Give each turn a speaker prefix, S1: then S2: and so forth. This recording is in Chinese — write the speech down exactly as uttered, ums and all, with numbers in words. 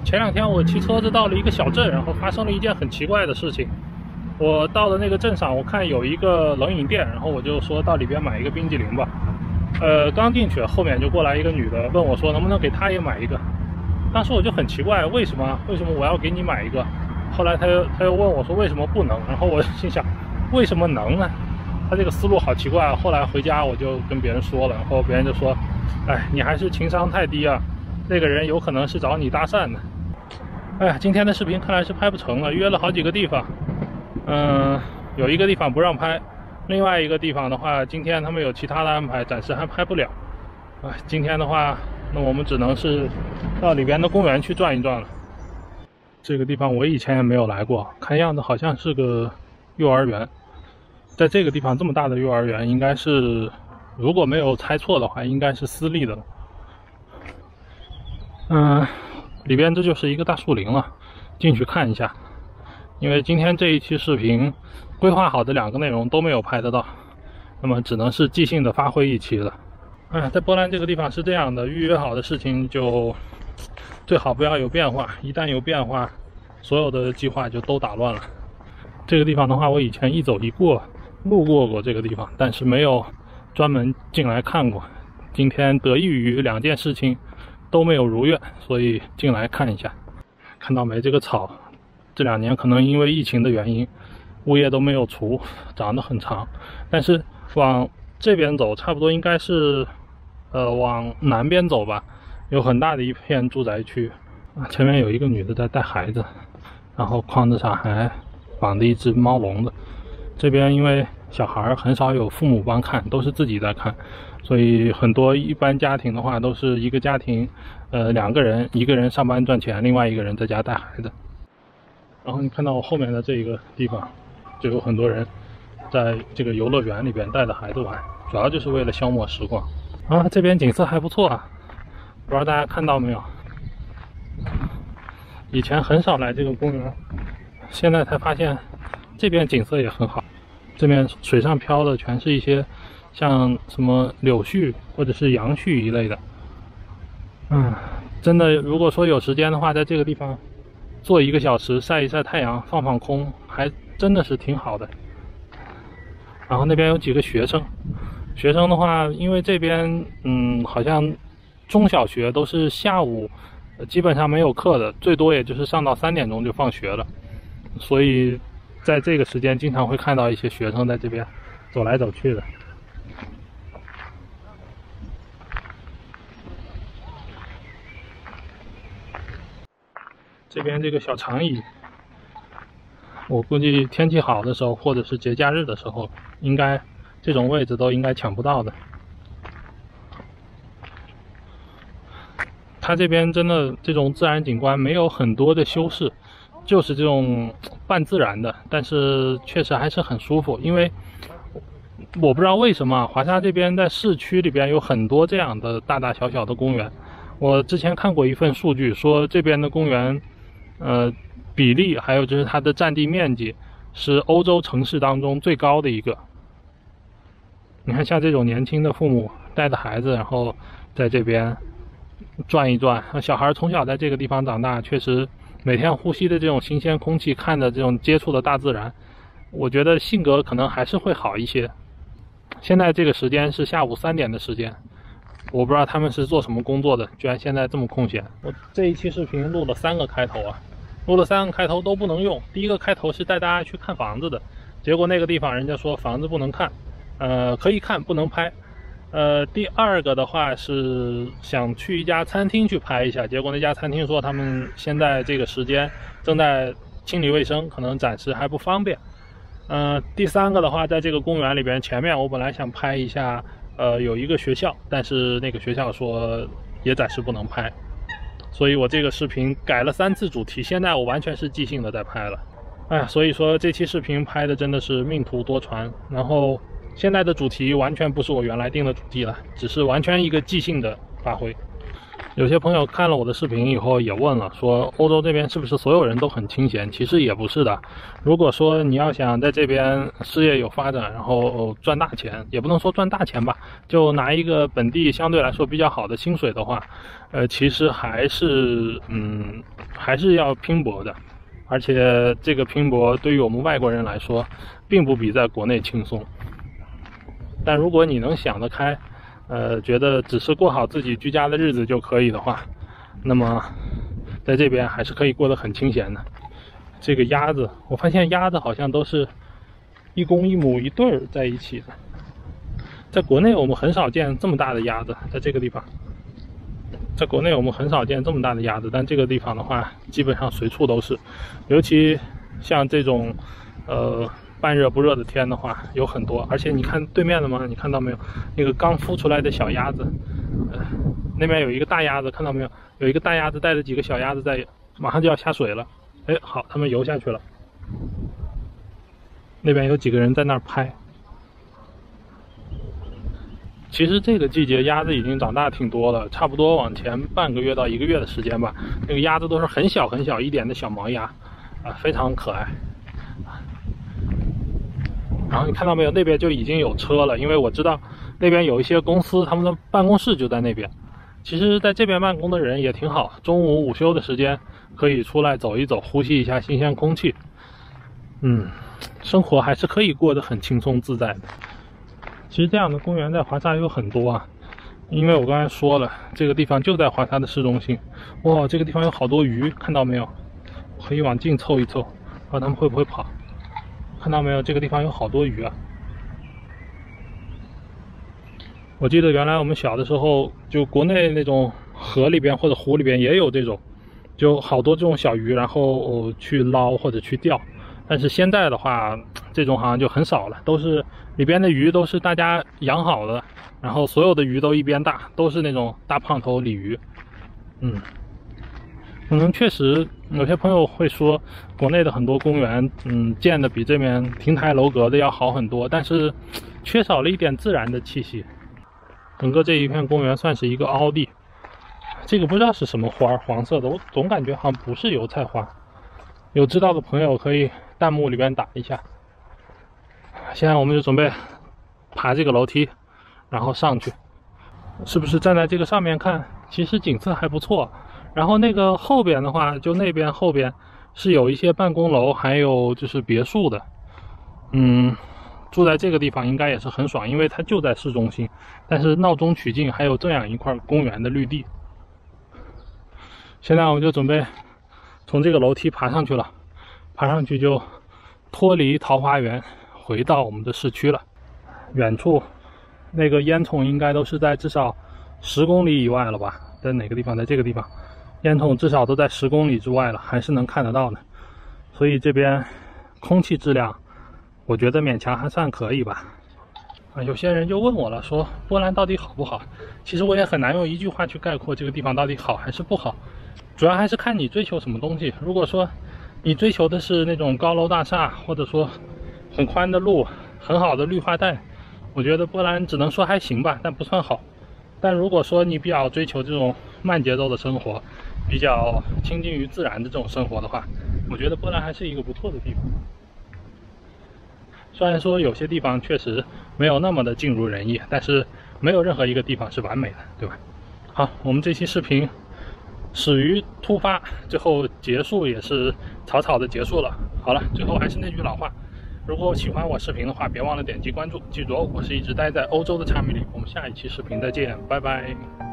S1: 前两天我骑车子到了一个小镇，然后发生了一件很奇怪的事情。我到了那个镇上，我看有一个冷饮店，然后我就说到里边买一个冰激凌吧。呃，刚进去，后面就过来一个女的问我说能不能给她也买一个。当时我就很奇怪，为什么为什么我要给你买一个？后来她又她又问我说为什么不能？然后我心想，为什么能呢？她这个思路好奇怪啊。后来回家我就跟别人说了，然后别人就说，哎，你还是情商太低啊，那个人有可能是找你搭讪的。哎呀，今天的视频看来是拍不成了，约了好几个地方，嗯，有一个地方不让拍，另外一个地方的话，今天他们有其他的安排，暂时还拍不了。哎，今天的话，那我们只能是到里边的公园去转一转了。这个地方我以前也没有来过，看样子好像是个幼儿园。在这个地方这么大的幼儿园，应该是，如果没有猜错的话，应该是私立的了。嗯，里边这就是一个大树林了，进去看一下。因为今天这一期视频规划好的两个内容都没有拍得到，那么只能是即兴的发挥一期了。哎，在波兰这个地方是这样的，预约好的事情就最好不要有变化，一旦有变化，所有的计划就都打乱了。这个地方的话，我以前一走一过，路过过这个地方，但是没有专门进来看过。今天得益于两件事情都没有如愿，所以进来看一下。看到没，这个草这两年可能因为疫情的原因，物业都没有除，长得很长。但是往这边走，差不多应该是呃往南边走吧，有很大的一片住宅区。前面有一个女的在带孩子，然后框子上还绑着一只猫笼子。这边因为小孩很少有父母帮看，都是自己在看，所以很多一般家庭的话都是一个家庭呃两个人，一个人上班赚钱，另外一个人在家带孩子。然后你看到我后面的这个地方，就有很多人在这个游乐园里边带着孩子玩，主要就是为了消磨时光啊。这边景色还不错啊，不知道大家看到没有？以前很少来这个公园，现在才发现这边景色也很好。这边水上漂的全是一些像什么柳絮或者是杨絮一类的。嗯，真的，如果说有时间的话，在这个地方坐一个小时，晒一晒太阳，放放空，还真的是挺好的。然后那边有几个学生，学生的话，因为这边嗯，好像中小学都是下午基本上没有课的，最多也就是上到三点钟就放学了，所以在这个时间经常会看到一些学生在这边走来走去的。这边这个小长椅，我估计天气好的时候或者是节假日的时候，应该这种位置都应该抢不到的。它这边真的这种自然景观没有很多的修饰，就是这种半自然的，但是确实还是很舒服。因为我不知道为什么华沙这边在市区里边有很多这样的大大小小的公园。我之前看过一份数据，说这边的公园呃比例还有就是它的占地面积是欧洲城市当中最高的一个。你看像这种年轻的父母带着孩子，然后在这边转一转，小孩从小在这个地方长大，确实每天呼吸的这种新鲜空气，看着这种接触的大自然，我觉得性格可能还是会好一些。现在这个时间是下午三点的时间，我不知道他们是做什么工作的，居然现在这么空闲。我这一期视频录了三个开头啊，录了三个开头都不能用。第一个开头是带大家去看房子的，结果那个地方人家说房子不能看，呃，可以看不能拍。呃，第二个的话是想去一家餐厅去拍一下，结果那家餐厅说他们现在这个时间正在清理卫生，可能暂时还不方便。呃，第三个的话，在这个公园里边，前面我本来想拍一下，呃，有一个学校，但是那个学校说也暂时不能拍，所以我这个视频改了三次主题，现在我完全是即兴的在拍了。哎呀，所以说这期视频拍的真的是命途多舛，然后现在的主题完全不是我原来定的主题了，只是完全一个即兴的发挥。 有些朋友看了我的视频以后也问了，说欧洲这边是不是所有人都很清闲？其实也不是的。如果说你要想在这边事业有发展，然后赚大钱，也不能说赚大钱吧，就拿一个本地相对来说比较好的薪水的话，呃，其实还是嗯还是要拼搏的。而且这个拼搏对于我们外国人来说，并不比在国内轻松。但如果你能想得开，呃，觉得只是过好自己居家的日子就可以的话，那么在这边还是可以过得很清闲的。这个鸭子，我发现鸭子好像都是一公一母一对儿在一起的。在国内我们很少见这么大的鸭子，在这个地方，在国内我们很少见这么大的鸭子，但这个地方的话，基本上随处都是。尤其像这种，呃。半热不热的天的话，有很多，而且你看对面的吗？你看到没有？那个刚孵出来的小鸭子，呃，那边有一个大鸭子，看到没有？有一个大鸭子带着几个小鸭子在，马上就要下水了。哎，好，他们游下去了。那边有几个人在那儿拍。其实这个季节鸭子已经长大挺多了，差不多往前半个月到一个月的时间吧。那个鸭子都是很小很小一点的小毛鸭，啊，非常可爱。然后你看到没有，那边就已经有车了，因为我知道那边有一些公司，他们的办公室就在那边。其实在这边办公的人也挺好，中午午休的时间可以出来走一走，呼吸一下新鲜空气。嗯，生活还是可以过得很轻松自在的。其实这样的公园在华沙有很多啊，因为我刚才说了，这个地方就在华沙的市中心。哇，这个地方有好多鱼，看到没有？可以往近凑一凑，不知道他们会不会跑。看到没有，这个地方有好多鱼啊！我记得原来我们小的时候，就国内那种河里边或者湖里边也有这种，就好多这种小鱼，然后去捞或者去钓。但是现在的话，这种好像就很少了，都是里边的鱼都是大家养好的，然后所有的鱼都一边大，都是那种大胖头鲤鱼。嗯。可能确实有些朋友会说，国内的很多公园，嗯，建的比这边亭台楼阁的要好很多，但是缺少了一点自然的气息。整个这一片公园算是一个凹地，这个不知道是什么花，黄色的，我总感觉好像不是油菜花。有知道的朋友可以弹幕里边打一下。现在我们就准备爬这个楼梯，然后上去。是不是站在这个上面看，其实景色还不错。然后那个后边的话，就那边后边是有一些办公楼，还有就是别墅的。嗯，住在这个地方应该也是很爽，因为它就在市中心，但是闹中取静，还有这样一块公园的绿地。现在我们就准备从这个楼梯爬上去了，爬上去就脱离桃花源，回到我们的市区了。远处那个烟囱应该都是在至少十公里以外了吧？在哪个地方？在这个地方。烟囱至少都在十公里之外了，还是能看得到的，所以这边空气质量，我觉得勉强还算可以吧。啊，有些人就问我了，说波兰到底好不好？其实我也很难用一句话去概括这个地方到底好还是不好，主要还是看你追求什么东西。如果说你追求的是那种高楼大厦，或者说很宽的路、很好的绿化带，我觉得波兰只能说还行吧，但不算好。但如果说你比较追求这种慢节奏的生活，比较亲近于自然的这种生活的话，我觉得波兰还是一个不错的地方。虽然说有些地方确实没有那么的尽如人意，但是没有任何一个地方是完美的，对吧？好，我们这期视频始于突发，最后结束也是草草的结束了。好了，最后还是那句老话，如果喜欢我视频的话，别忘了点击关注。记住哦，我是一直待在欧洲的查米里，我们下一期视频再见，拜拜。